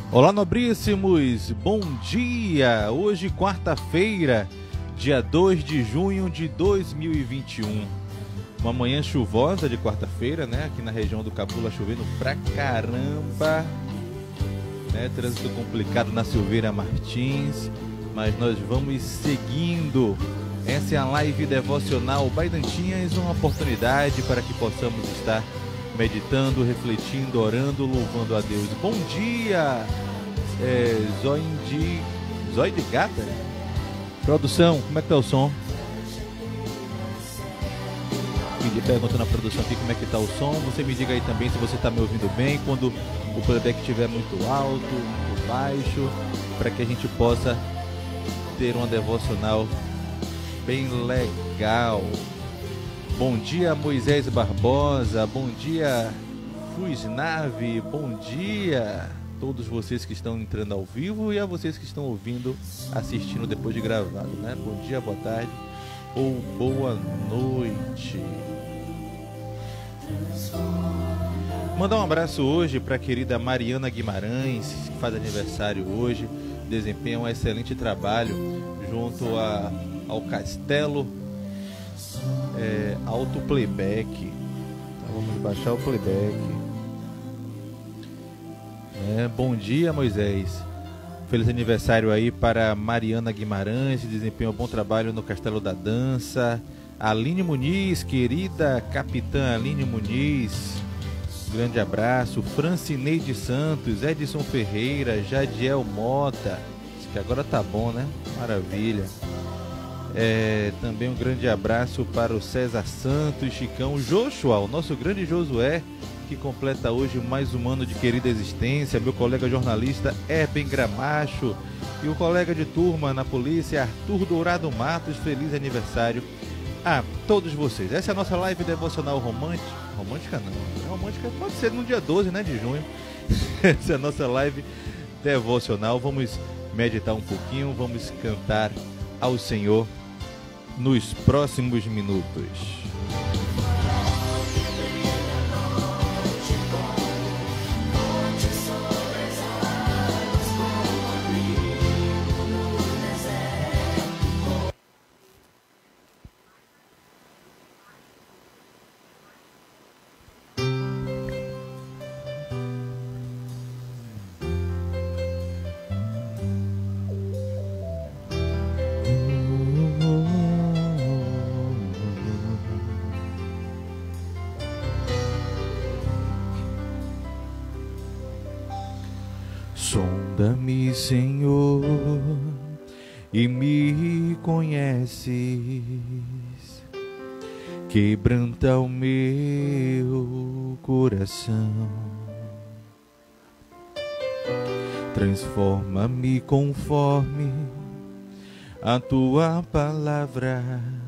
Olá, nobríssimos, bom dia! Hoje, quarta-feira, dia 2 de junho de 2021. Uma manhã chuvosa de quarta-feira, né? Aqui na região do Cabula, chovendo pra caramba, né? Trânsito complicado na Silveira Martins, mas nós vamos seguindo. Essa é a live devocional Baidantinhas, uma oportunidade para que possamos estar meditando, refletindo, orando, louvando a Deus. Bom dia, Zóio de Gata. Produção, como é que tá o som? Me pergunta na produção aqui como é que tá o som. Você me diga aí também se você está me ouvindo bem, quando o playback estiver muito alto, muito baixo, para que a gente possa ter uma devocional bem legal. Bom dia, Moisés Barbosa, bom dia, Fusnave, bom dia a todos vocês que estão entrando ao vivo e a vocês que estão ouvindo, assistindo depois de gravado, né? Bom dia, boa tarde ou boa noite. Mandar um abraço hoje para a querida Mariana Guimarães, que faz aniversário hoje, desempenha um excelente trabalho junto ao Castelo Alto Playback. Então vamos baixar o playback. Bom dia, Moisés. Feliz aniversário aí para Mariana Guimarães, que desempenha um bom trabalho no Castelo da Dança. Aline Muniz, querida capitã Aline Muniz, grande abraço. Francineide Santos, Edson Ferreira, Jadiel Mota, acho que agora tá bom, né? Maravilha. Também um grande abraço para o César Santos, Chicão, Joshua, o nosso grande Josué, que completa hoje mais um ano de querida existência, meu colega jornalista Eben Gramacho e o colega de turma na polícia Arthur Dourado Matos. Feliz aniversário a todos vocês. Essa é a nossa live devocional romântica. Romântica não, romântica pode ser no dia 12, né, de junho. Essa é a nossa live devocional. Vamos meditar um pouquinho, vamos cantar ao Senhor nos próximos minutos. Sonda-me, Senhor, e me conheces, quebranta o meu coração, transforma-me conforme a tua palavra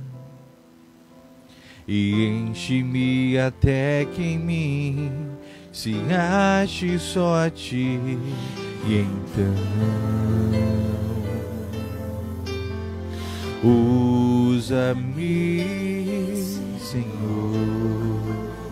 e enche-me até que em mim se ache só a ti. E então usa-me, Senhor,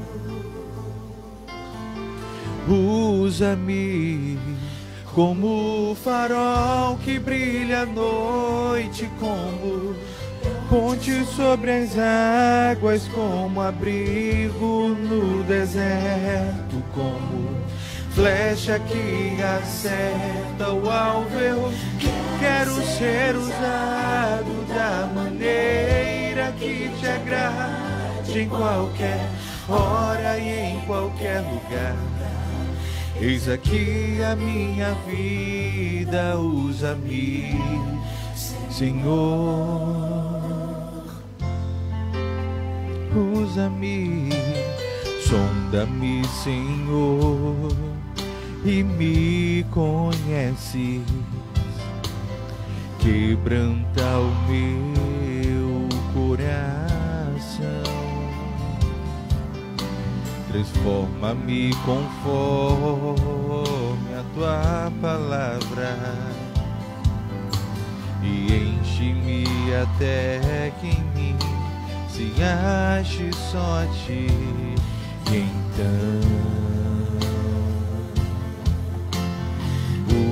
usa-me como o farol que brilha à noite, como ponte sobre as águas, como abrigo no deserto, como flecha que acerta o alvo. Eu quero ser usado da maneira que te agrade, em qualquer hora e em qualquer lugar. Eis aqui a minha vida, usa-me, Senhor, usa-me, sonda-me, Senhor, e me conheces, quebranta o meu coração, transforma-me conforme a tua palavra e enche-me até que em mim se ache só a ti. E então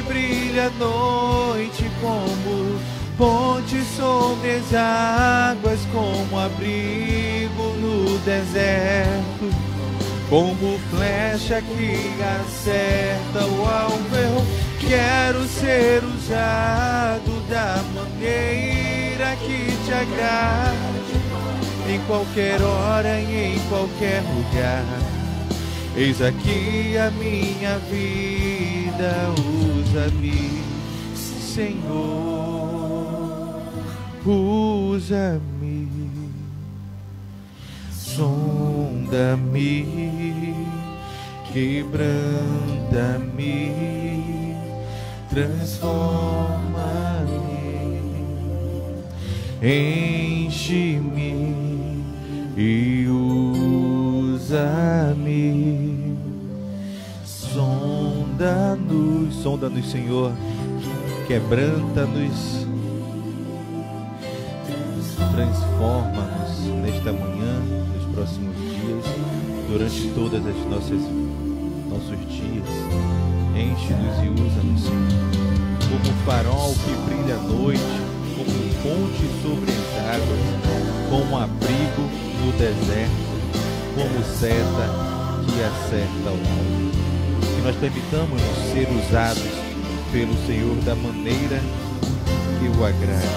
brilha a noite, como ponte sobre as águas, como abrigo no deserto, como flecha que acerta o alvo. Eu quero ser usado da maneira que te agrade, em qualquer hora e em qualquer lugar. Eis aqui a minha vida, usa-me, Senhor, usa-me, sonda-me, quebranta-me, transforma-me, enche-me e usa-me. Sonda-nos, Senhor, quebranta-nos, transforma-nos nesta manhã, nos próximos dias, durante todas as nossos dias. Enche-nos e usa-nos, Senhor, como farol que brilha à noite, como ponte sobre as águas, como abrigo no deserto, como seta que acerta o alvo. Que nós permitamos ser usados pelo Senhor da maneira que o agrade.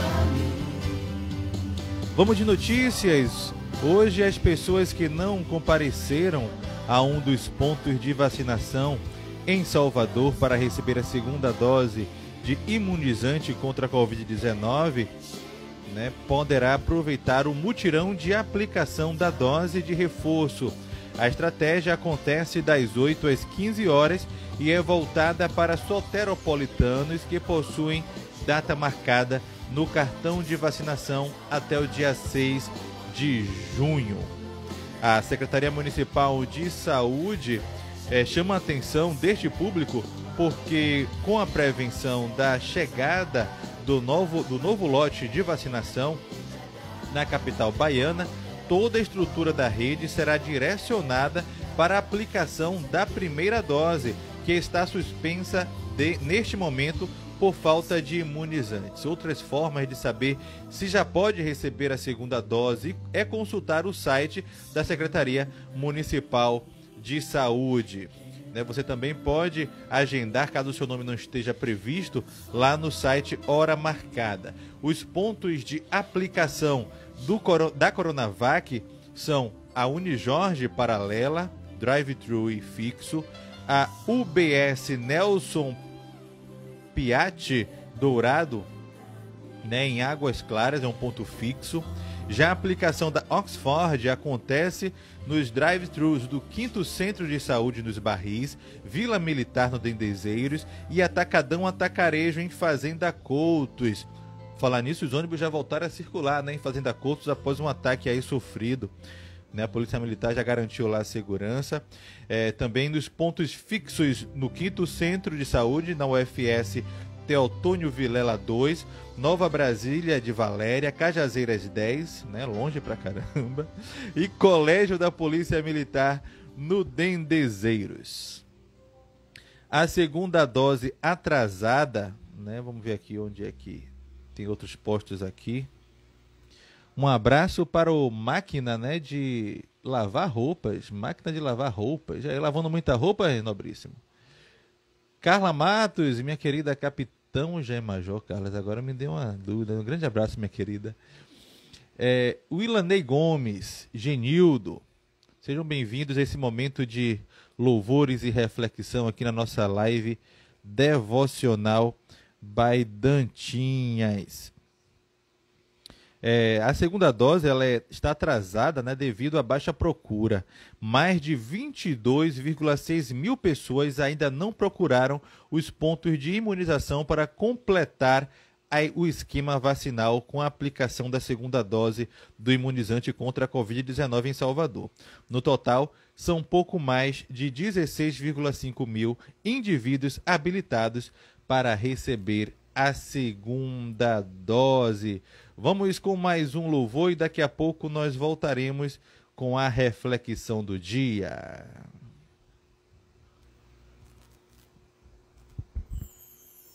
Vamos de notícias. Hoje as pessoas que não compareceram a um dos pontos de vacinação em Salvador para receber a segunda dose de imunizante contra a Covid-19, poderá aproveitar o mutirão de aplicação da dose de reforço. A estratégia acontece das 8 às 15 horas e é voltada para soteropolitanos que possuem data marcada no cartão de vacinação até o dia 6 de junho. A Secretaria Municipal de Saúde chama a atenção deste público porque, com a prevenção da chegada do novo lote de vacinação na capital baiana, toda a estrutura da rede será direcionada para a aplicação da primeira dose, que está suspensa neste momento por falta de imunizantes. Outras formas de saber se já pode receber a segunda dose é consultar o site da Secretaria Municipal de Saúde. Você também pode agendar, caso o seu nome não esteja previsto, lá no site Hora Marcada. Os pontos de aplicação da Coronavac são a Unijorge Paralela, Drive-Thru e Fixo, a UBS Nelson Piatti Dourado, em Águas Claras, é um ponto fixo. Já a aplicação da Oxford acontece nos drive-thrus do 5º Centro de Saúde nos Barris, Vila Militar no Dendezeiros e Atacadão Atacarejo em Fazenda Coutos. Falar nisso, os ônibus já voltaram a circular em Fazenda Coutos após um ataque aí sofrido. A Polícia Militar já garantiu lá a segurança. Também nos pontos fixos no 5º Centro de Saúde, na UFS Teotônio Vilela 2, Nova Brasília de Valéria, Cajazeiras 10, longe pra caramba, e Colégio da Polícia Militar no Dendezeiros. A segunda dose atrasada, vamos ver aqui onde é que tem outros postos aqui. Um abraço para o máquina, de lavar roupas, máquina de lavar roupas, já lavando muita roupa, nobríssimo. Carla Matos, minha querida capitão já é major, Carlos, agora me deu uma dúvida. Um grande abraço, minha querida. Willanei Gomes, Genildo, sejam bem-vindos a esse momento de louvores e reflexão aqui na nossa live devocional by Dantinhas. A segunda dose está atrasada devido à baixa procura. Mais de 22,6 mil pessoas ainda não procuraram os pontos de imunização para completar o esquema vacinal com a aplicação da segunda dose do imunizante contra a Covid-19 em Salvador. No total, são pouco mais de 16,5 mil indivíduos habilitados para receber a segunda dose. Vamos com mais um louvor e daqui a pouco nós voltaremos com a reflexão do dia.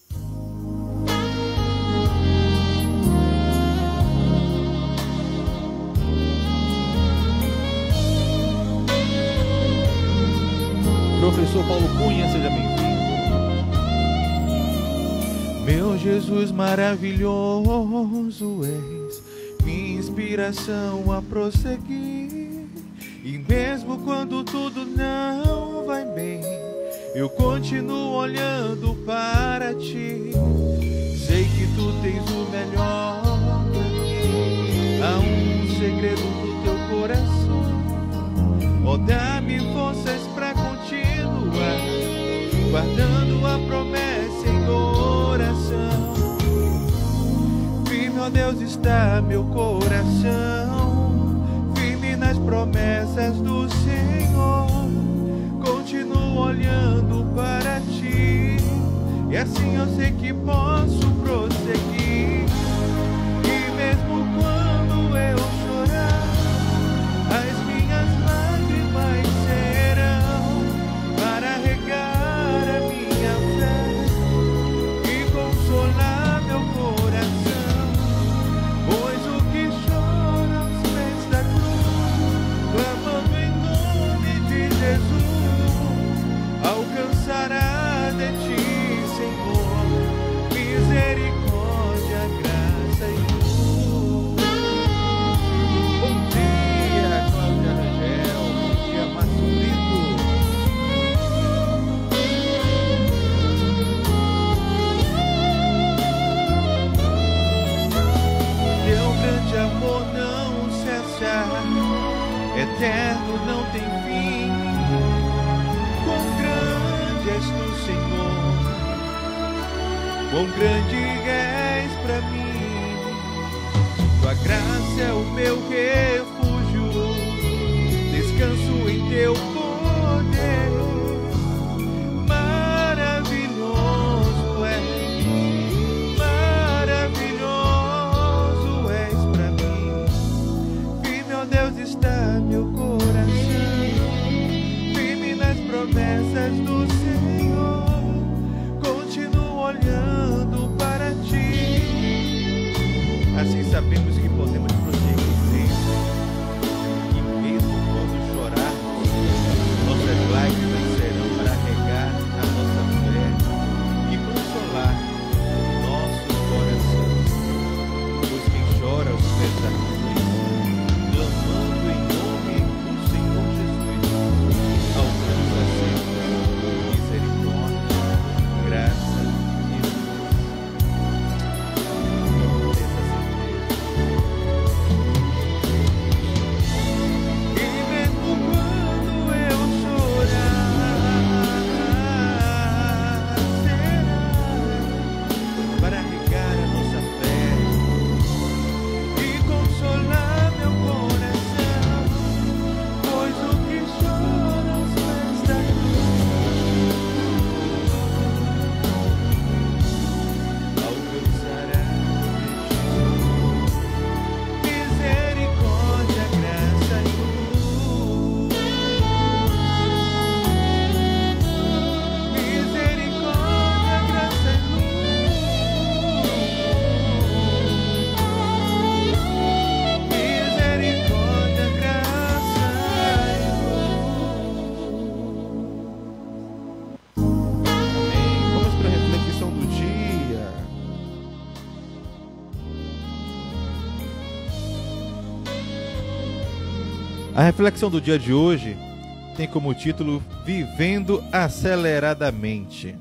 Meu Jesus maravilhoso és, minha inspiração a prosseguir. E mesmo quando tudo não vai bem, eu continuo olhando para ti. Sei que tu tens o melhor pra mim. Há um segredo no teu coração. Oh, dá-me forças pra continuar, guardando a promessa em oração. Firme, ó Deus, está meu coração, firme nas promessas do Senhor. Continuo olhando para ti, e assim eu sei que posso prosseguir. E mesmo quando eu chorar, as minhas lágrimas serão para regar a minha fé e consolar meu coração. Pois o que chora aos pés da cruz, clamando em nome de Jesus, alcançará de ti, Senhor, misericórdia, graça e luz. Bom dia, Cláudia Rangel. Bom dia, Márcio Brito. Teu grande amor não cessa, eterno, não tem fim. Quão grande és tu, Senhor, quão grande és pra mim. Tua graça é o meu refúgio, descanso em teu poder. Maravilhoso és pra mim. Firme, ó Deus, está meu coração, firme nas promessas do Senhor. Continuo olhando para ti, assim sabemos que podemos prosseguir sempre. E mesmo quando chorarmos, nossas lágrimas serão para regar a nossa fé e consolar nossos corações. Pois quem chora aos pés da cruz, clamando em nome do Senhor Jesus, alcança sempre misericórdia, graça e luz. E mesmo quando eu chorar, será para regar a nossa fé e consolar meu coração. Pois o que chora aos pés da cruz, alcançará misericórdia, graça e luz. Misericórdia, graça e luz. Misericórdia, graça e luz. Amém. Vamos para a reflexão do dia. A reflexão do dia de hoje tem como título Vivendo Aceleradamente.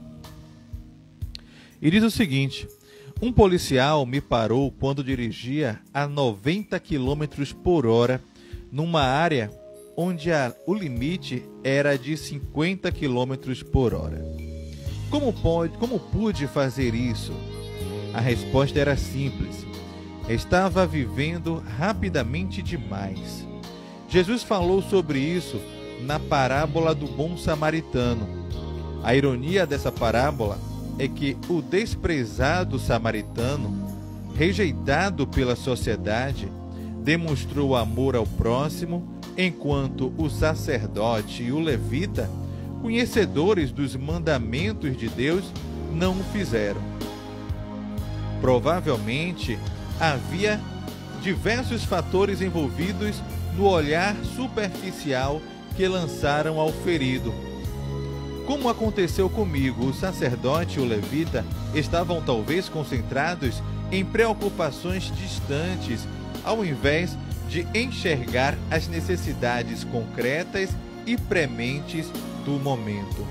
E diz o seguinte: um policial me parou quando dirigia a 90 km por hora numa área onde o limite era de 50 km por hora. Como pude fazer isso? A resposta era simples: estava vivendo rapidamente demais. Jesus falou sobre isso na parábola do bom samaritano. A ironia dessa parábola é que o desprezado samaritano, rejeitado pela sociedade, demonstrou amor ao próximo, enquanto o sacerdote e o levita, conhecedores dos mandamentos de Deus, não o fizeram. Provavelmente havia diversos fatores envolvidos no olhar superficial que lançaram ao ferido. Como aconteceu comigo, o sacerdote e o levita estavam talvez concentrados em preocupações distantes, ao invés de enxergar as necessidades concretas e prementes do momento.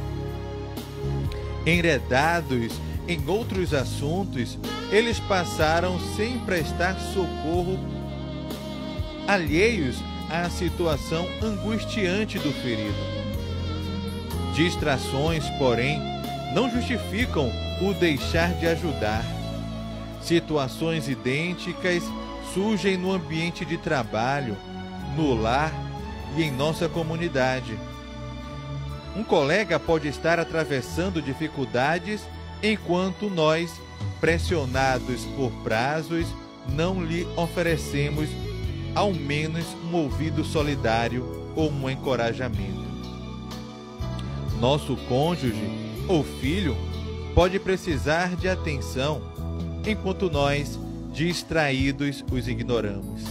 Enredados em outros assuntos, eles passaram sem prestar socorro, alheios à situação angustiante do ferido. Distrações, porém, não justificam o deixar de ajudar. Situações idênticas surgem no ambiente de trabalho, no lar e em nossa comunidade. Um colega pode estar atravessando dificuldades enquanto nós, pressionados por prazos, não lhe oferecemos ao menos um ouvido solidário ou um encorajamento. Nosso cônjuge ou filho pode precisar de atenção, enquanto nós, distraídos, os ignoramos.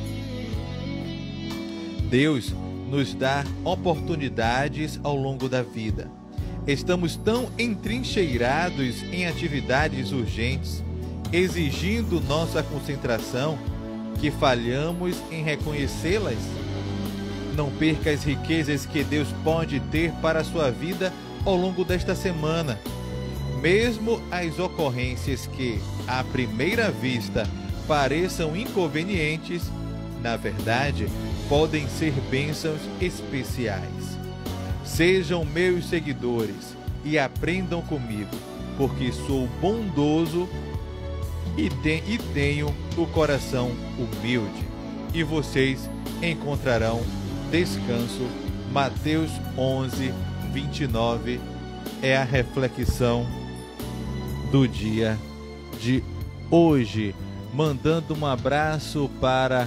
Deus nos dá oportunidades ao longo da vida. Estamos tão entrincheirados em atividades urgentes, exigindo nossa concentração, que falhamos em reconhecê-las. Não perca as riquezas que Deus pode ter para a sua vida ao longo desta semana. Mesmo as ocorrências que, à primeira vista, pareçam inconvenientes, na verdade, podem ser bênçãos especiais. Sejam meus seguidores e aprendam comigo, porque sou bondoso e tenho o coração humilde, e vocês encontrarão descanso. Mateus 11, 29 é a reflexão do dia de hoje. Mandando um abraço para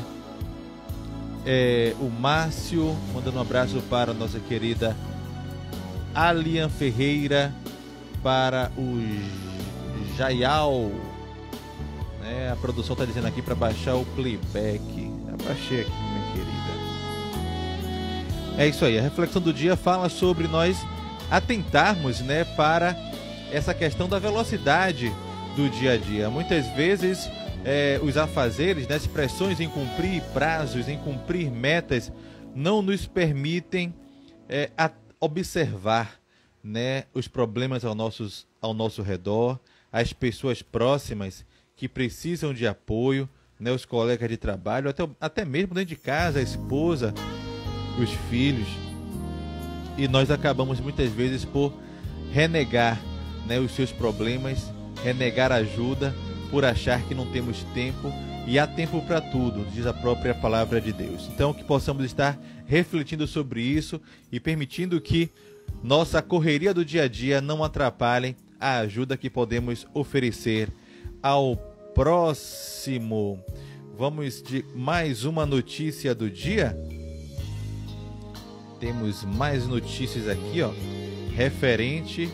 o Márcio, mandando um abraço para a nossa querida Alian Ferreira, para o Jaial, né? A produção está dizendo aqui para baixar o playback. Abaixei aqui, minha querida. É isso aí, a reflexão do dia fala sobre nós atentarmos, né, para essa questão da velocidade do dia a dia. Muitas vezes os afazeres, né, as pressões em cumprir prazos, em cumprir metas, não nos permitem observar, né, os problemas ao nosso redor, as pessoas próximas que precisam de apoio, né, os colegas de trabalho, até mesmo dentro de casa, a esposa, os filhos. E nós acabamos muitas vezes por renegar, né, os seus problemas, renegar ajuda, por achar que não temos tempo, e há tempo para tudo, diz a própria palavra de Deus. Então, que possamos estar refletindo sobre isso e permitindo que nossa correria do dia a dia não atrapalhe a ajuda que podemos oferecer ao próximo. Vamos de mais uma notícia do dia. Temos mais notícias aqui, ó, referente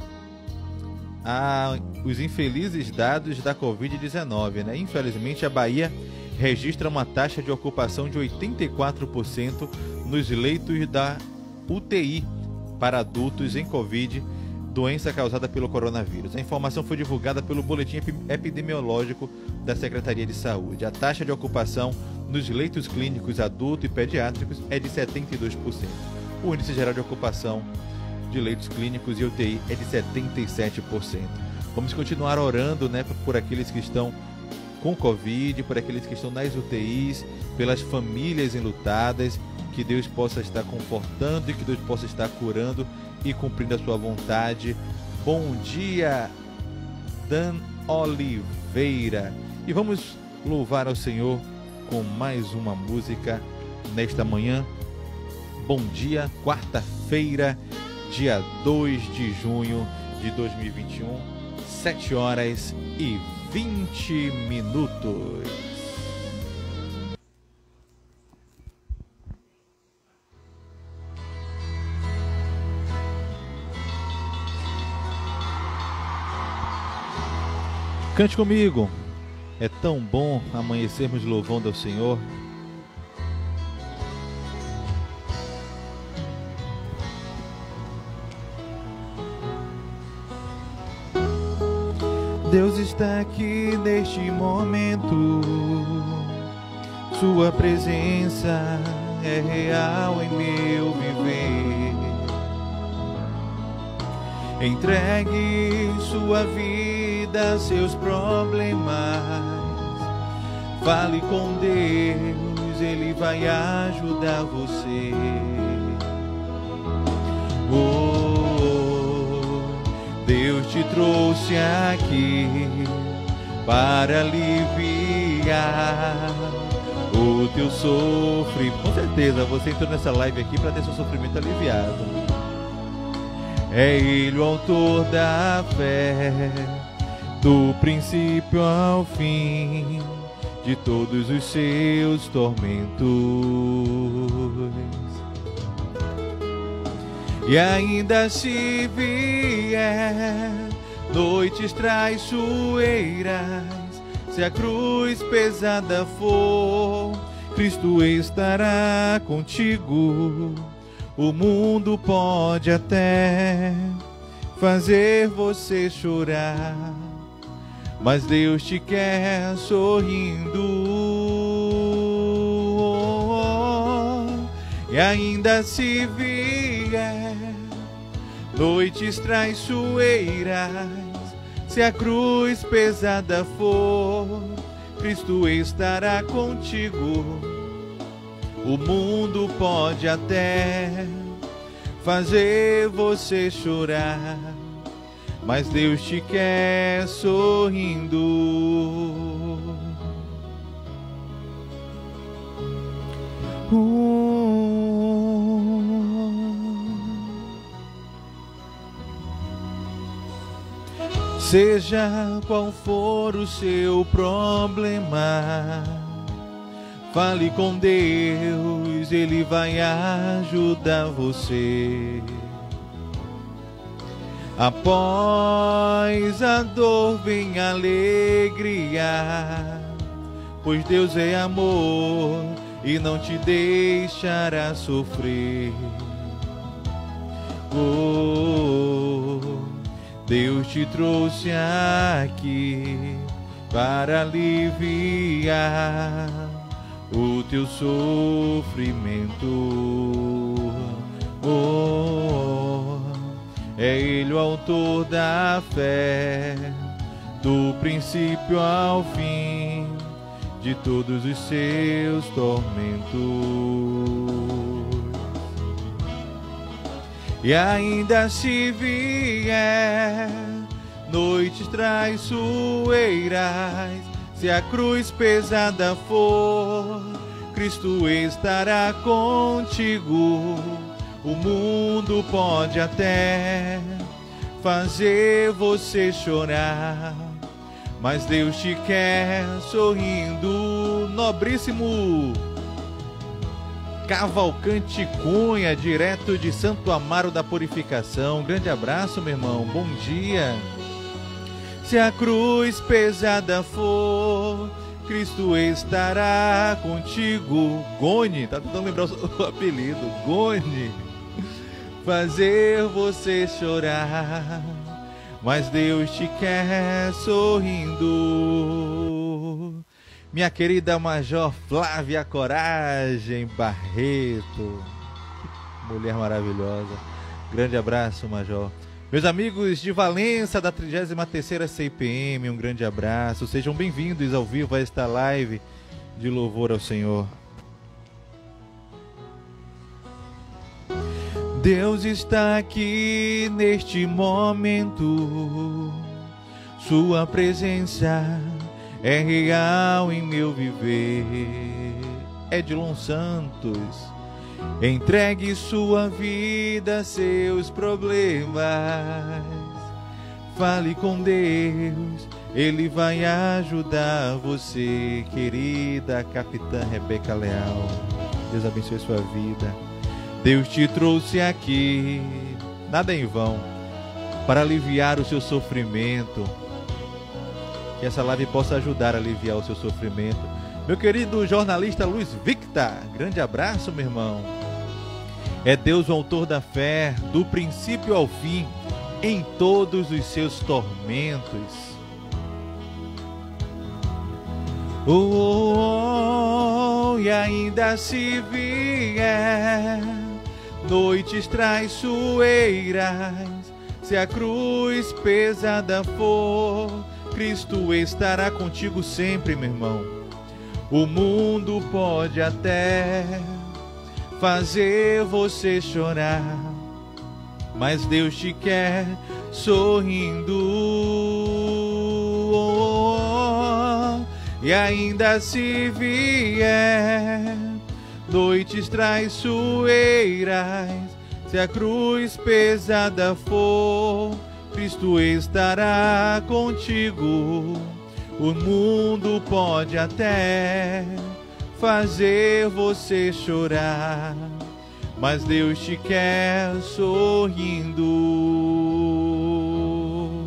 os infelizes dados da Covid-19, né? Infelizmente, a Bahia registra uma taxa de ocupação de 84% nos leitos da UTI para adultos em Covid, doença causada pelo coronavírus. A informação foi divulgada pelo Boletim Epidemiológico da Secretaria de Saúde. A taxa de ocupação nos leitos clínicos adultos e pediátricos é de 72%. O índice geral de ocupação de leitos clínicos e UTI é de 77%. Vamos continuar orando, né, por aqueles que estão com Covid, por aqueles que estão nas UTIs, pelas famílias enlutadas, que Deus possa estar confortando e que Deus possa estar curando e cumprindo a sua vontade. Bom dia, Dan Oliveira. E vamos louvar ao Senhor com mais uma música nesta manhã. Bom dia, quarta-feira, dia 2 de junho de 2021, 7 horas e 20 minutos. Cante comigo. É tão bom amanhecermos louvando ao Senhor. Deus está aqui neste momento, Sua presença é real em meu viver. Entregue sua vida, seus problemas, fale com Deus, Ele vai ajudar você. Deus te trouxe aqui para aliviar o teu sofrimento. Com certeza você entrou nessa live aqui para ter seu sofrimento aliviado. É Ele o autor da fé, do princípio ao fim de todos os seus tormentos. E ainda se vier noites traiçoeiras, se a cruz pesada for, Cristo estará contigo. O mundo pode até fazer você chorar, mas Deus te quer sorrindo. E ainda se vier noites traiçoeiras, se a cruz pesada for, Cristo estará contigo. O mundo pode até fazer você chorar, mas Deus te quer sorrindo. Seja qual for o seu problema, fale com Deus, Ele vai ajudar você. Após a dor vem a alegria, pois Deus é amor e não te deixará sofrer. Deus te trouxe aqui para aliviar o teu sofrimento. É Ele o autor da fé, do princípio ao fim de todos os seus tormentos. E ainda se vier noites traiçoeiras, se a cruz pesada for, Cristo estará contigo. O mundo pode até fazer você chorar, mas Deus te quer sorrindo. Nobríssimo Cavalcante Cunha, direto de Santo Amaro da Purificação. Grande abraço, meu irmão, bom dia. Se a cruz pesada for, Cristo estará contigo. Gone, tá tentando lembrar o apelido, Gone. Fazer você chorar, mas Deus te quer sorrindo. Minha querida Major Flávia Coragem Barreto, mulher maravilhosa. Grande abraço, Major. Meus amigos de Valença, da 33ª CIPM, um grande abraço. Sejam bem-vindos ao vivo a esta live de louvor ao Senhor. Deus está aqui neste momento, Sua presença é real em meu viver. Edilon Santos, entregue sua vida, seus problemas, fale com Deus, Ele vai ajudar você. Querida Capitã Rebeca Leal, Deus abençoe sua vida. Deus te trouxe aqui, nada em vão, para aliviar o seu sofrimento. Que essa live possa ajudar a aliviar o seu sofrimento. Meu querido jornalista Luiz Victor, grande abraço, meu irmão. É Deus o autor da fé, do princípio ao fim, em todos os seus tormentos. E ainda se vier noites traiçoeiras, se a cruz pesada for, Cristo estará contigo sempre, meu irmão. O mundo pode até fazer você chorar, mas Deus te quer sorrindo. E ainda se vier noites traiçoeiras, se a cruz pesada for, Cristo estará contigo. O mundo pode até fazer você chorar, mas Deus te quer sorrindo.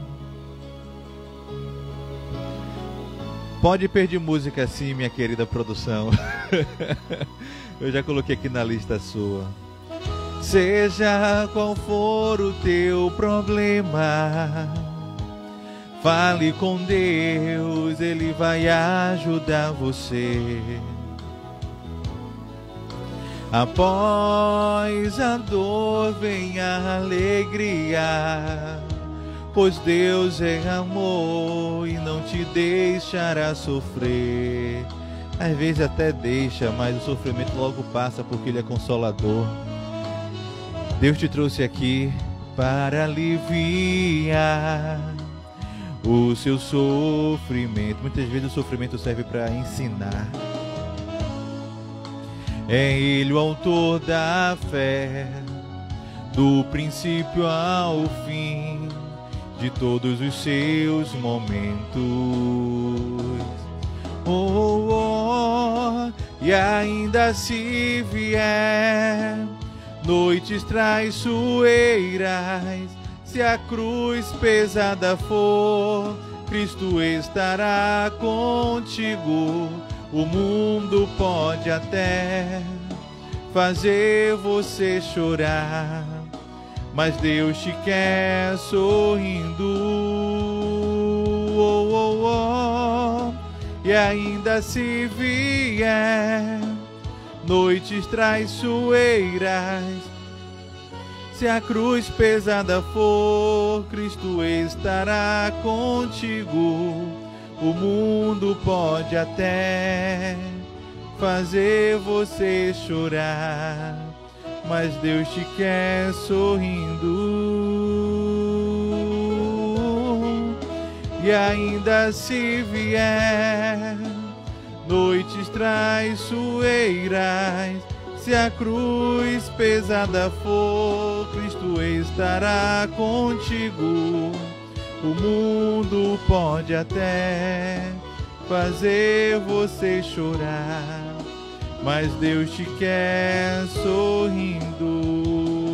Pode pedir música sim, minha querida produção. Eu já coloquei aqui na lista sua. Seja qual for o teu problema, fale com Deus, Ele vai ajudar você. Após a dor vem a alegria, pois Deus é amor e não te deixará sofrer. Às vezes até deixa, mas o sofrimento logo passa porque Ele é consolador. Deus te trouxe aqui para aliviar o seu sofrimento. Muitas vezes o sofrimento serve para ensinar. É Ele o autor da fé, do princípio ao fim, de todos os seus momentos. E ainda se vier noites traiçoeiras, se a cruz pesada for, Cristo estará contigo. O mundo pode até fazer você chorar, mas Deus te quer sorrindo. E ainda se vier noites traiçoeiras, se a cruz pesada for, Cristo estará contigo. O mundo pode até fazer você chorar, mas Deus te quer sorrindo. E ainda se vier noites traiçoeiras, se a cruz pesada for, Cristo estará contigo. O mundo pode até fazer você chorar, mas Deus te quer sorrindo.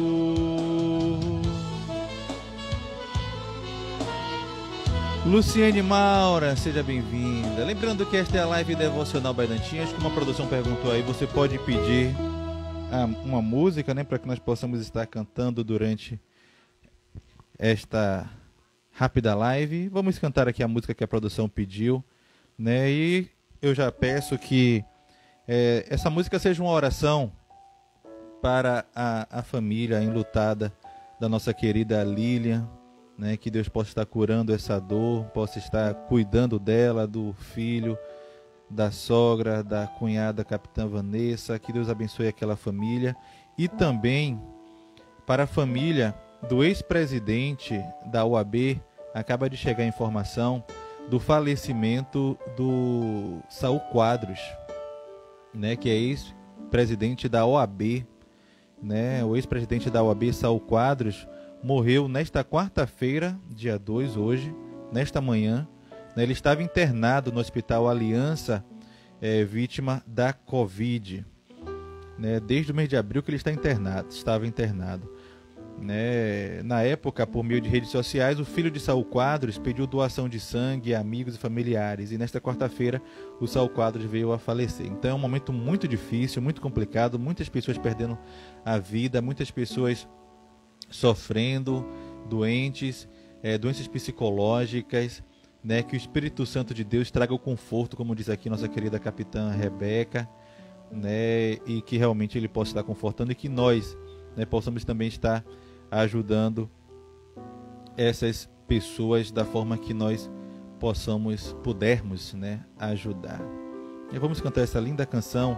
Luciane Maura, seja bem-vinda. Lembrando que esta é a live devocional Baidantinhas. Como a produção perguntou aí, você pode pedir uma música, né, para que nós possamos estar cantando durante esta rápida live. Vamos cantar aqui a música que a produção pediu, né? E eu já peço que essa música seja uma oração para a família enlutada da nossa querida Lilian, né? Que Deus possa estar curando essa dor, possa estar cuidando dela, do filho, da sogra, da cunhada Capitã Vanessa. Que Deus abençoe aquela família. E também para a família do ex-presidente da OAB. Acaba de chegar a informação do falecimento do Saul Quadros, né, que é ex-presidente da OAB, né? O ex-presidente da OAB, Saul Quadros, morreu nesta quarta-feira, dia 2, hoje, nesta manhã, né? Ele estava internado no Hospital Aliança, vítima da Covid, né? Desde o mês de abril que ele estava internado. Né? Na época, por meio de redes sociais, o filho de Saul Quadros pediu doação de sangue a amigos e familiares, e nesta quarta-feira o Saul Quadros veio a falecer. Então é um momento muito difícil, muito complicado, muitas pessoas perdendo a vida, muitas pessoas sofrendo, doentes, doenças psicológicas, né, que o Espírito Santo de Deus traga o conforto, como diz aqui nossa querida capitã Rebeca, né, e que realmente ele possa estar confortando, e que nós, né, possamos também estar ajudando essas pessoas da forma que nós pudermos, né, ajudar. E vamos cantar essa linda canção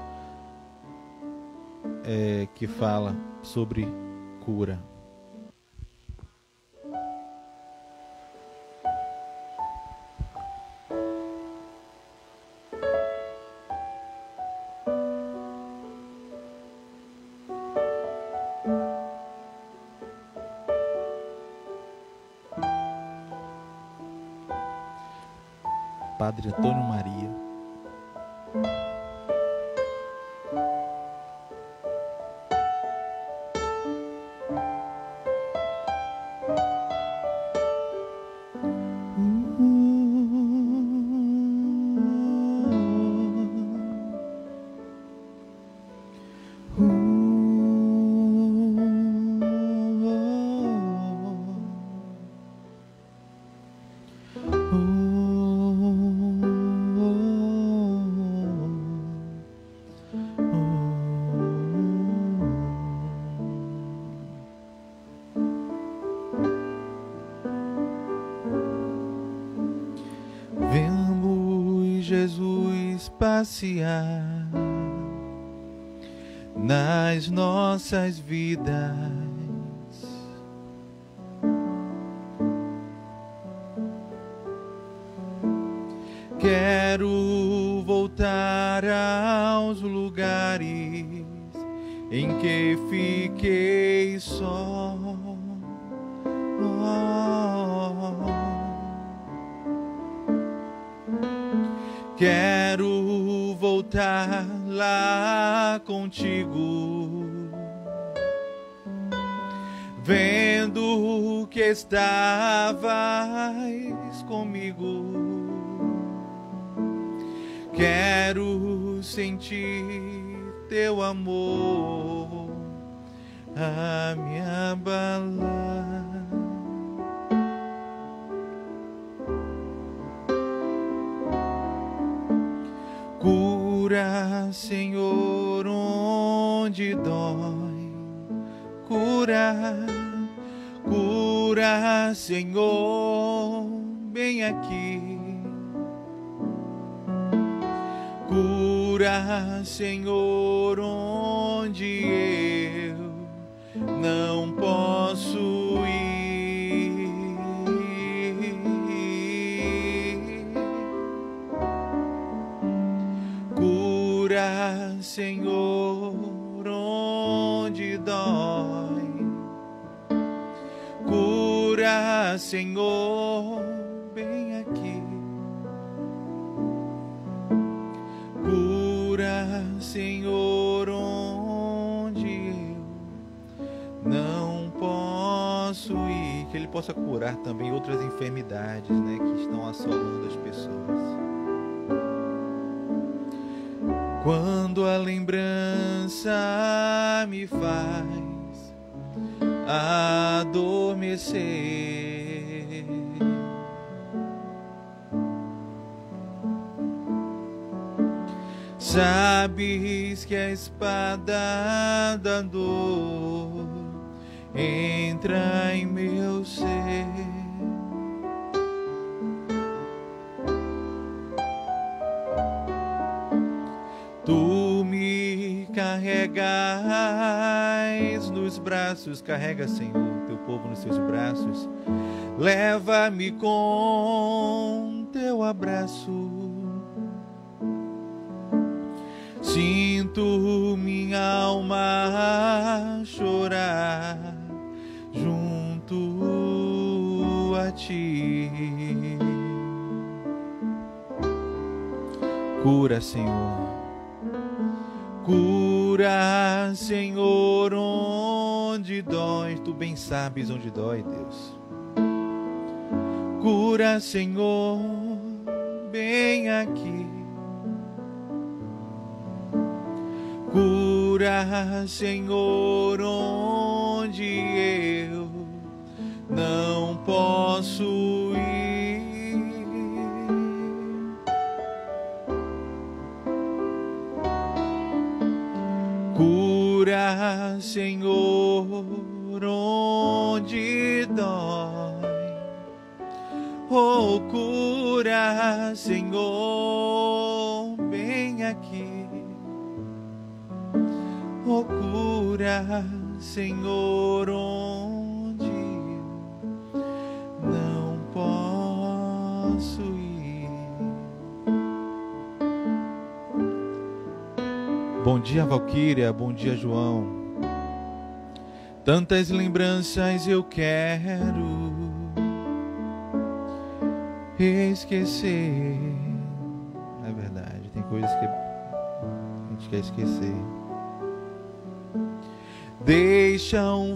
que fala sobre cura. Padre Antônio Maria. Vemos Jesus passear nas nossas vidas, quero voltar aos lugares em que fiquei só. Quero voltar lá contigo, vendo que estavas comigo. Quero sentir teu amor a me abalar. Cura, Senhor, onde dói. Cura, cura, Senhor, bem aqui. Cura, Senhor, onde eu não posso ir. Cura, Senhor, onde dói. Cura, Senhor, bem aqui. Cura, Senhor, onde eu não posso ir. Que Ele possa curar também outras enfermidades, né, que estão assolando as pessoas. Quando a lembrança me faz adormecer, sabes que a espada da dor entra em meu ser. Tu me carregas nos braços, carrega, Senhor, teu povo nos seus braços. Leva-me com teu abraço. Sinto minha alma chorar junto a ti. Cura, Senhor. Cura, Senhor, onde dói. Tu bem sabes onde dói, Deus. Cura, Senhor, bem aqui. Cura, Senhor, onde eu não posso ir. cura, Senhor, onde dói. Oh, cura, Senhor, bem aqui. Oh, cura, Senhor, onde não posso ir. Bom dia, Valquíria. Bom dia, João. Tantas lembranças eu quero esquecer. É verdade, tem coisas que a gente quer esquecer. Deixa um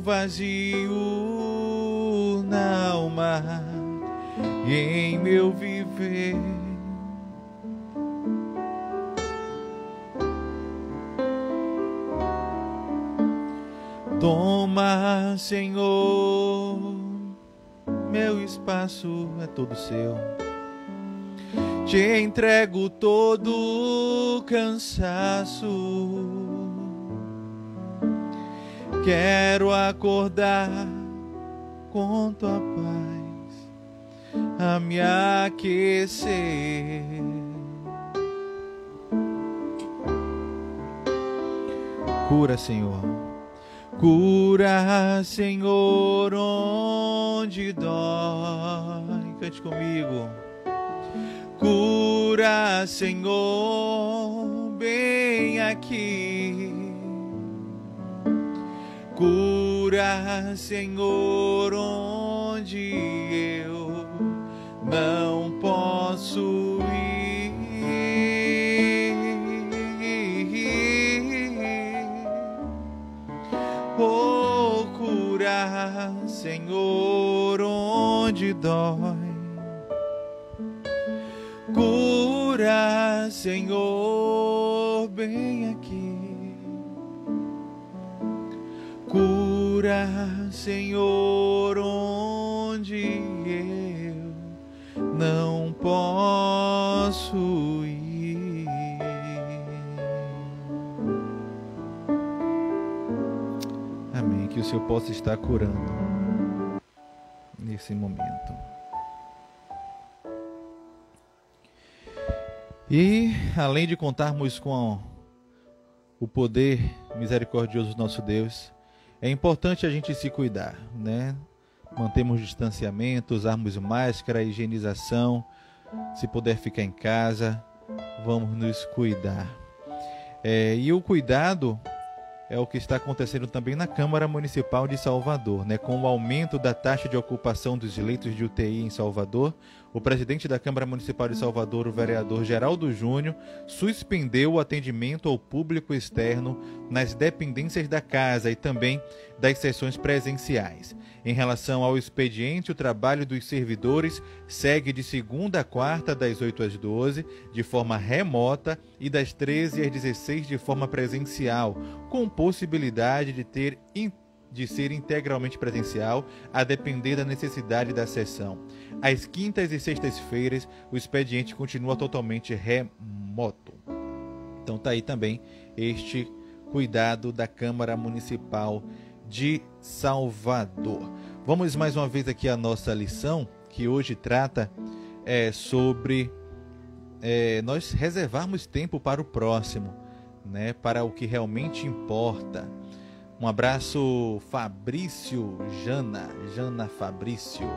vazio na alma e em meu viver. Toma, Senhor, meu espaço é todo seu. Te entrego todo o cansaço. Quero acordar com tua paz a me aquecer. Cura, Senhor. Cura, Senhor, onde dói. Cante comigo. Cura, Senhor, bem aqui. Cura, Senhor, onde eu não posso ir. Oh, cura, Senhor, onde dói. Cura, Senhor, bem aqui. Cura, Senhor, onde eu não posso ir. Amém. Que o Senhor possa estar curando nesse momento. E, além de contarmos com o poder misericordioso do nosso Deus, é importante a gente se cuidar, né? Mantermos distanciamento, usarmos máscara, higienização. Se puder ficar em casa, vamos nos cuidar. E o cuidado é o que está acontecendo também na Câmara Municipal de Salvador, né? Com o aumento da taxa de ocupação dos leitos de UTI em Salvador, o presidente da Câmara Municipal de Salvador, o vereador Geraldo Júnior, suspendeu o atendimento ao público externo nas dependências da casa e também das sessões presenciais. Em relação ao expediente, o trabalho dos servidores segue de segunda a quarta, das 8 às 12, de forma remota, e das 13 às 16, de forma presencial, com possibilidade de ser integralmente presencial, a depender da necessidade da sessão. Às quintas e sextas-feiras, o expediente continua totalmente remoto. Então está aí também este cuidado da Câmara Municipal de Salvador. Vamos mais uma vez aqui à nossa lição, que hoje trata sobre nós reservarmos tempo para o próximo, né, para o que realmente importa. Um abraço, Fabrício, Jana Fabrício.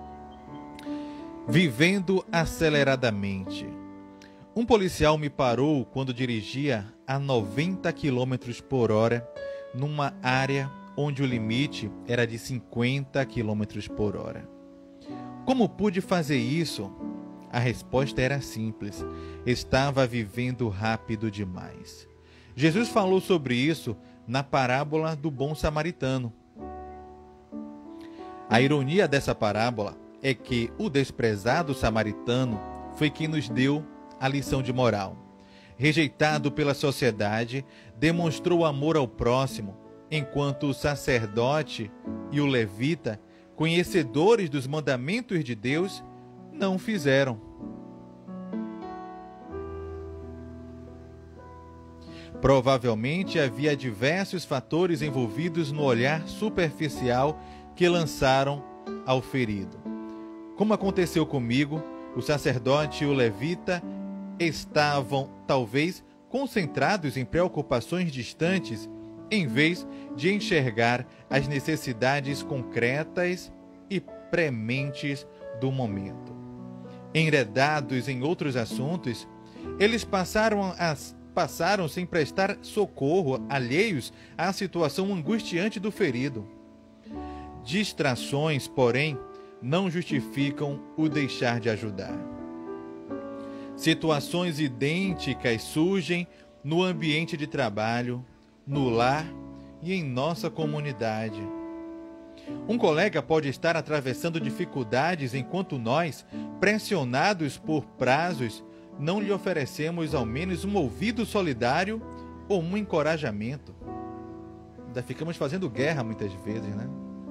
Vivendo aceleradamente. Um policial me parou quando dirigia a 90 km por hora numa área onde o limite era de 50 km por hora. Como pude fazer isso? A resposta era simples. Estava vivendo rápido demais. Jesus falou sobre isso na parábola do bom samaritano. A ironia dessa parábola é que o desprezado samaritano foi quem nos deu a lição de moral. Rejeitado pela sociedade, demonstrou amor ao próximo, enquanto o sacerdote e o levita, conhecedores dos mandamentos de Deus, não fizeram. Provavelmente havia diversos fatores envolvidos no olhar superficial que lançaram ao ferido. Como aconteceu comigo, o sacerdote e o levita estavam, talvez, concentrados em preocupações distantes, em vez de enxergar as necessidades concretas e prementes do momento. Enredados em outros assuntos, eles passaram sem prestar socorro, alheios à situação angustiante do ferido. Distrações, porém, não justificam o deixar de ajudar. Situações idênticas surgem no ambiente de trabalho, no lar e em nossa comunidade. Um colega pode estar atravessando dificuldades enquanto nós, pressionados por prazos, não lhe oferecemos ao menos um ouvido solidário ou um encorajamento. Ainda ficamos fazendo guerra muitas vezes, né?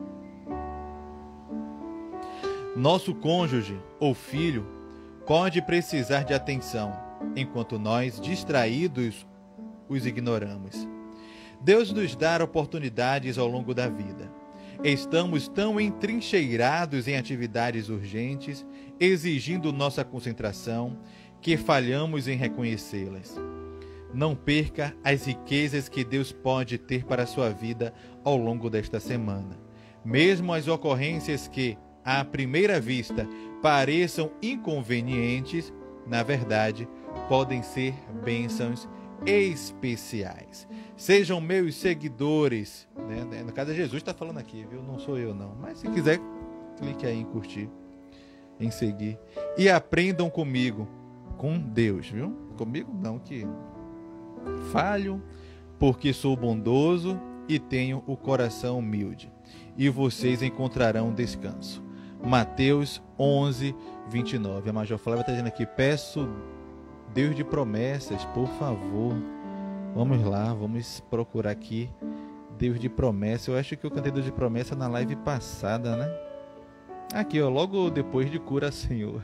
Nosso cônjuge ou filho pode precisar de atenção, enquanto nós, distraídos, os ignoramos. Deus nos dá oportunidades ao longo da vida. Estamos tão entrincheirados em atividades urgentes, exigindo nossa concentração, que falhamos em reconhecê-las. Não perca as riquezas que Deus pode ter para a sua vida ao longo desta semana. Mesmo as ocorrências que, à primeira vista, pareçam inconvenientes, na verdade, podem ser bênçãos especiais. Sejam meus seguidores, né? No caso, Jesus está falando aqui, viu? Não sou eu, não. Mas se quiser, clique aí em curtir, em seguir. E aprendam comigo, com Deus, viu? Comigo não, que falho, porque sou bondoso e tenho o coração humilde. E vocês encontrarão descanso. Mateus 11, 29. A Major Flávia está dizendo aqui, peço Deus de promessas, por favor. Vamos lá, vamos procurar aqui Deus de promessa. Eu acho que eu cantei Deus de promessa na live passada, né? Aqui, ó, logo depois de cura, Senhor.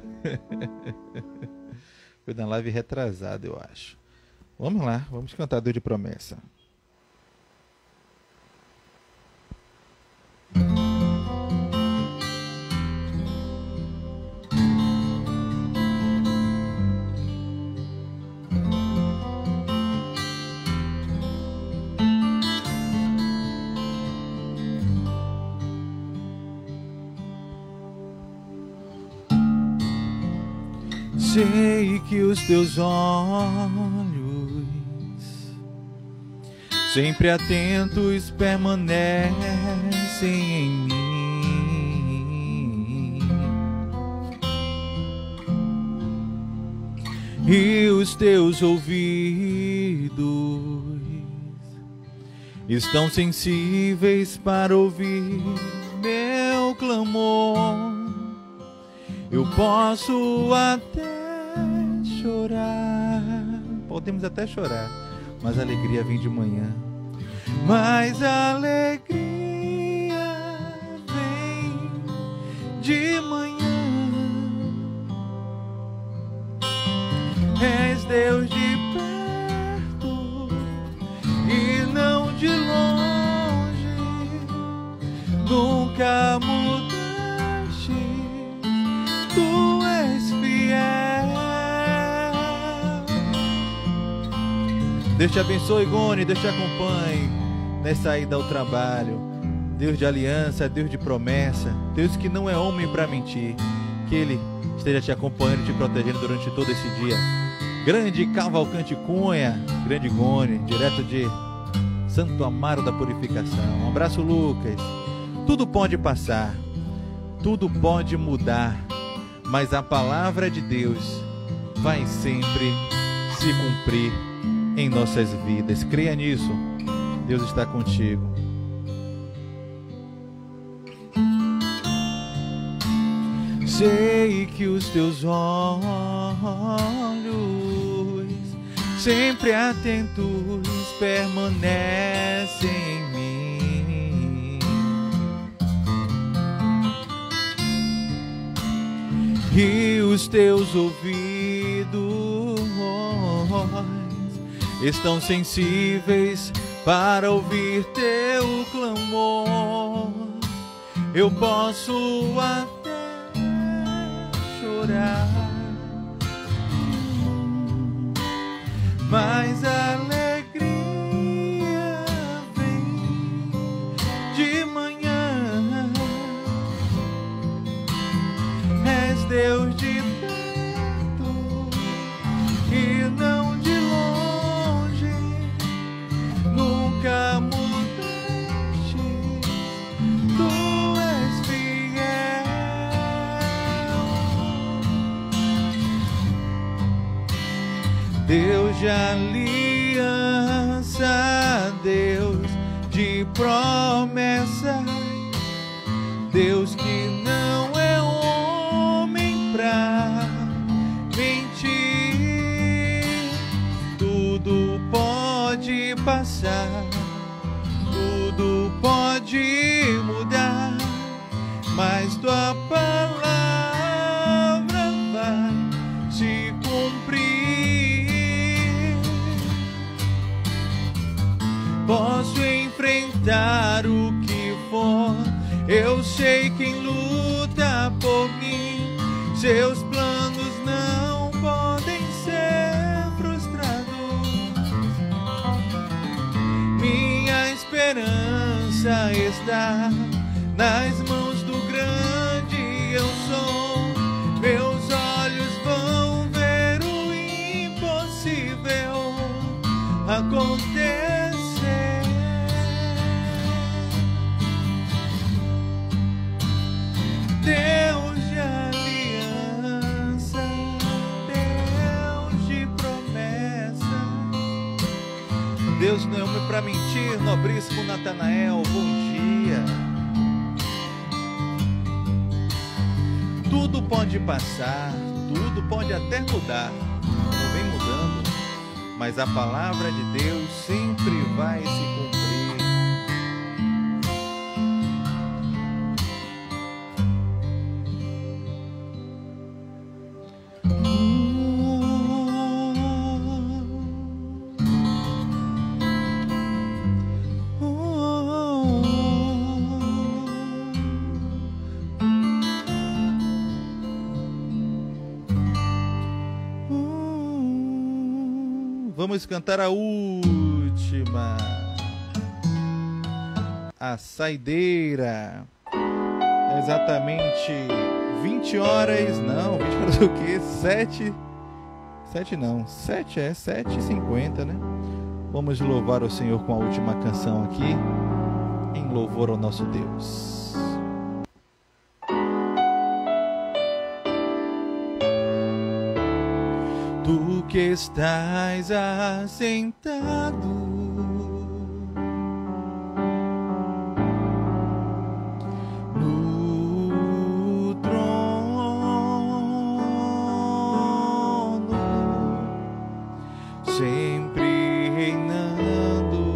Foi na live retrasada, eu acho. Vamos lá, vamos cantar Deus de promessa. Sei que os teus olhos, sempre atentos, permanecem em mim, e os teus ouvidos estão sensíveis para ouvir meu clamor. Eu posso até chorar, podemos até chorar, mas a alegria vem de manhã. Mas a alegria vem de manhã. És Deus de perto e não de longe, nunca mudaste, tu és fiel. Deus te abençoe, Gone, Deus te acompanhe nessa ida ao trabalho. Deus de aliança, Deus de promessa, Deus que não é homem para mentir, que Ele esteja te acompanhando e te protegendo durante todo esse dia. Grande Cavalcante Cunha, grande Gone, direto de Santo Amaro da Purificação. Um abraço, Lucas. Tudo pode passar, tudo pode mudar, mas a palavra de Deus vai sempre se cumprir em nossas vidas. Creia nisso. Deus está contigo. Sei que os teus olhos, sempre atentos, permanecem em mim, e os teus ouvidos estão sensíveis para ouvir teu clamor. Eu posso até chorar, mas a alegria vem de manhã. És Deus de perto e não de longe, nunca mudaste, tu és fiel. Deus de aliança, Deus de promessas, Deus que não é homem pra mentir. Tudo pode passar, tudo pode mudar, mas tua palavra vai se cumprir. Posso enfrentar o que for, eu sei quem luta por mim. Seus planos não podem ser frustrados. Minha esperança está nas mãos do grande eu sou. Meus olhos vão ver o impossível acontecer. Deus de aliança, Deus de promessa, Deus não é homem para mentir. Nobríssimo Natanael, bom dia. Tudo pode passar, tudo pode até mudar, ou vem mudando, mas a palavra de Deus sempre vai se cumprir. Vamos cantar a última, a saideira. É exatamente 20 horas, não, 20 horas o quê? 7 não, 7h50, né? Vamos louvar o Senhor com a última canção aqui, em louvor ao nosso Deus. Tu que estás assentado no trono, sempre reinando,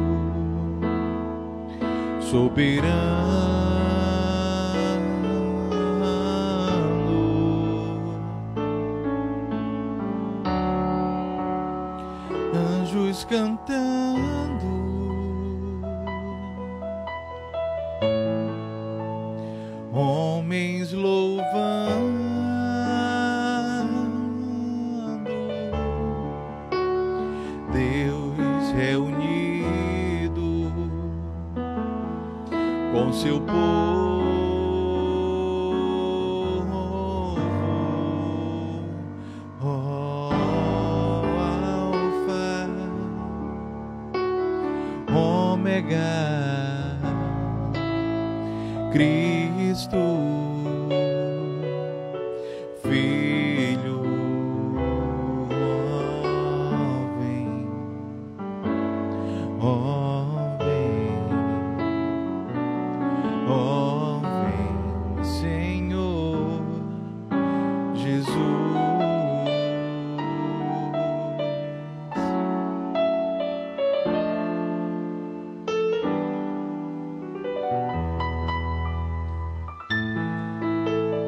soberano. Cantando, homens louvando, Deus reunido com seu povo. Cristo, Filho, vem, Senhor Jesus.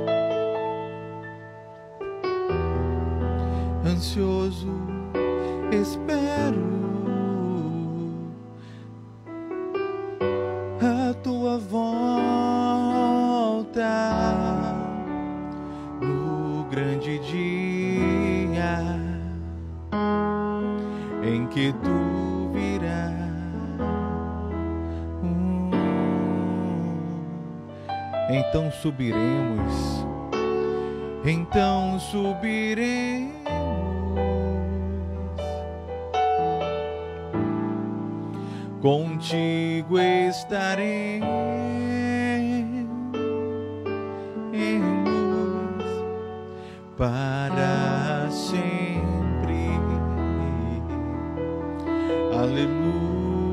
Ansioso espero a tua volta no grande dia em que tu virás. Então subiremos, contigo estaremos para sempre. Aleluia.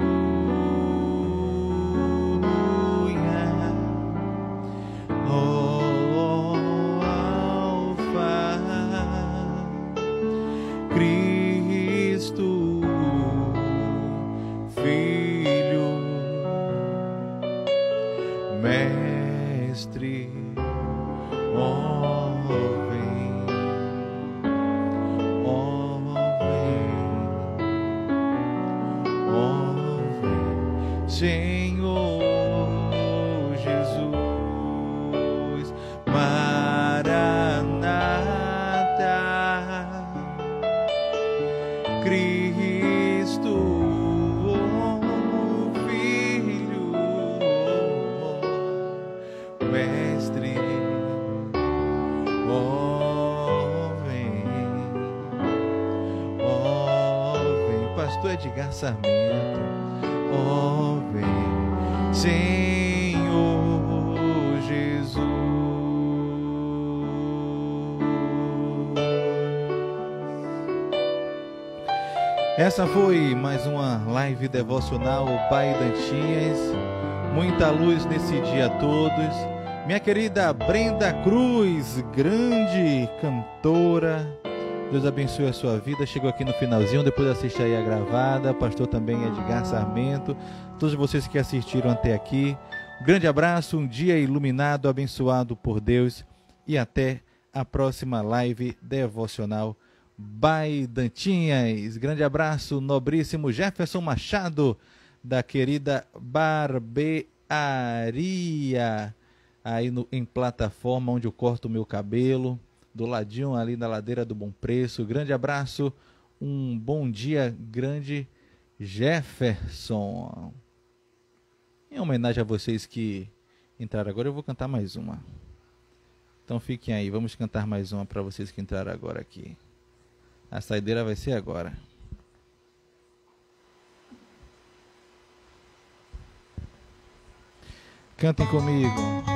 Oh, Alfa, Cristo, Filho, Mestre, oh, vem, Senhor Jesus, Maranata, Cristo, Filho, Mestre, vem, Pastor Edgar Sarmento, vem, Senhor Jesus. Essa foi mais uma live devocional Pai Dantinhas. Muita luz nesse dia a todos. Minha querida Brenda Cruz, grande cantora, Deus abençoe a sua vida. Chegou aqui no finalzinho, depois assiste aí a gravada. Pastor também Edgar Sarmento. Todos vocês que assistiram até aqui, um grande abraço, um dia iluminado, abençoado por Deus. E até a próxima live devocional Pai Dantinhas. Grande abraço, nobríssimo Jefferson Machado, da querida barbearia, aí em plataforma, onde eu corto o meu cabelo, do ladinho ali na ladeira do Bom Preço. Grande abraço, um bom dia, grande Jefferson. Em homenagem a vocês que entraram agora, eu vou cantar mais uma. Então fiquem aí, vamos cantar mais uma para vocês que entraram agora aqui. A saideira vai ser agora. Cantem comigo.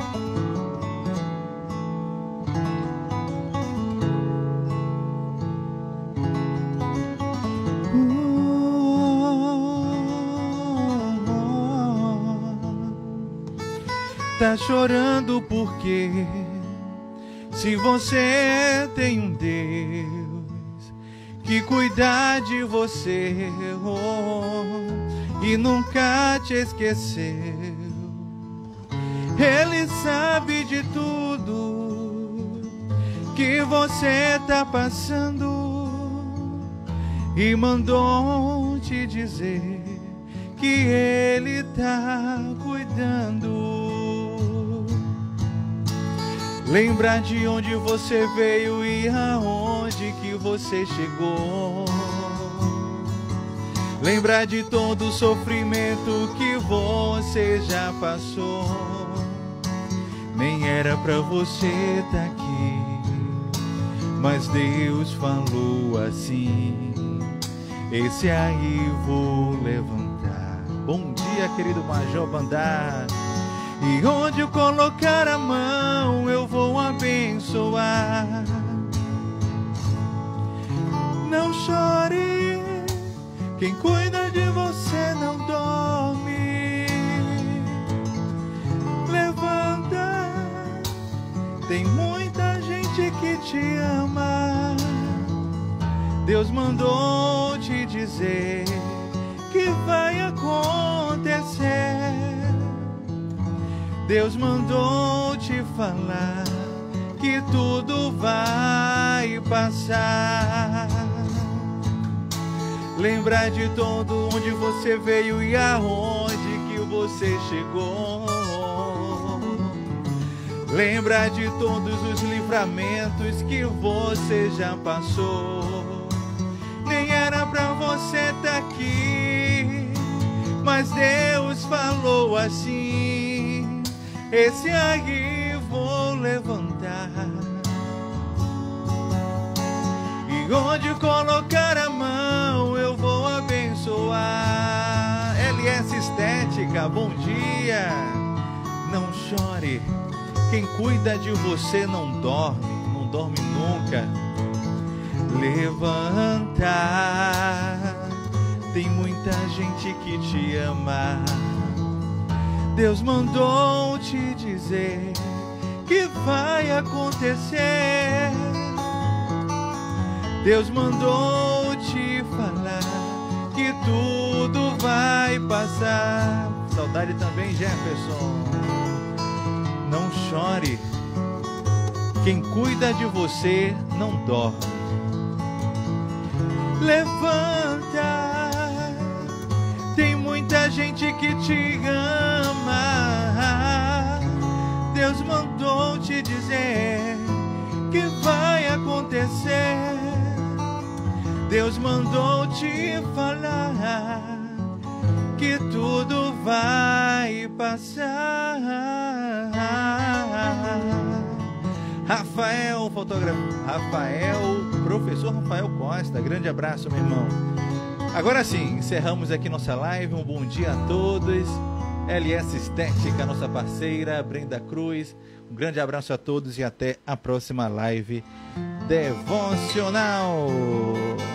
Tá chorando porque se você tem um Deus que cuida de você, e nunca te esqueceu, Ele sabe de tudo que você tá passando e mandou te dizer que Ele tá cuidando. Lembra de onde você veio e aonde que você chegou. Lembra de todo o sofrimento que você já passou. Nem era pra você tá aqui, mas Deus falou assim: esse aí vou levantar. Bom dia, querido Major Bandar. E onde eu colocar a mão eu vou abençoar. Não chore, quem cuida de você não dorme. Levanta, tem muita gente que te ama. Deus mandou te dizer que vai acontecer. Deus mandou te falar que tudo vai passar. Lembra de todo onde você veio e aonde que você chegou. Lembra de todos os livramentos que você já passou. Nem era pra você estar aqui, mas Deus falou assim: esse aí vou levantar. E onde colocar a mão eu vou abençoar. LS Estética, bom dia. Não chore, quem cuida de você não dorme nunca. Levanta, tem muita gente que te ama. Deus mandou te dizer que vai acontecer. Deus mandou te falar que tudo vai passar. Saudade também, Jefferson. Não chore, quem cuida de você não dorme. Levanta, tem muita gente que te ama. Deus mandou te dizer que vai acontecer. Deus mandou te falar que tudo vai passar. Rafael, professor Rafael Costa, grande abraço, meu irmão. Agora sim, encerramos aqui nossa live. Um bom dia a todos. LS Estética, nossa parceira, Brenda Cruz. Um grande abraço a todos e até a próxima live devocional.